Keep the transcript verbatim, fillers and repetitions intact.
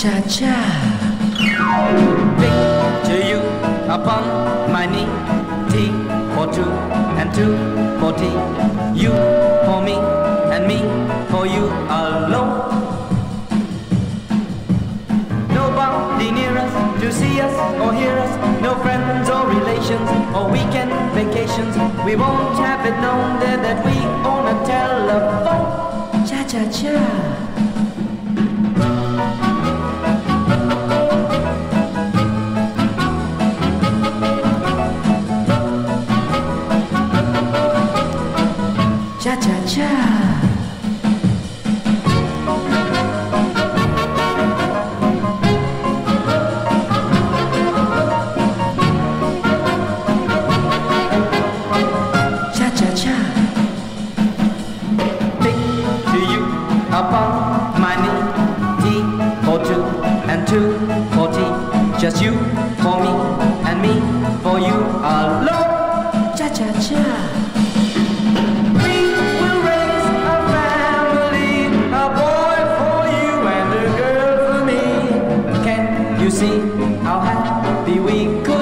cha-cha. Picture you upon my knee, T for two and two for T. You for me and me for you alone. Nobody near us to see us or hear us, no friends or relations or weekend vacations. We won't have it known there that we own a telephone. Cha-cha-cha. Cha-cha-cha. Cha-cha-cha. Picture you upon my knee, T for two and two for T. Just you for me and me for you alone. Cha-cha-cha. See how happy we could